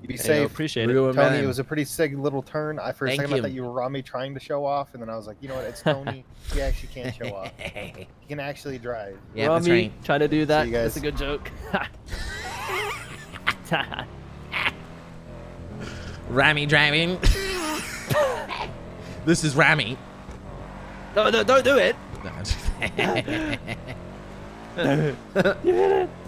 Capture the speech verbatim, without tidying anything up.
Be safe. I appreciate Real it. Tony, man. it was a pretty sick little turn. I for a Thank second I you. thought you were Ramee trying to show off, and then I was like, you know what? It's Tony. He actually can't show off. He can actually drive. Yeah, that's Ramee, right. trying to do that. See you guys. That's a good joke. Ramee driving. This is Ramee. No, no, don't do it. No, You hit it.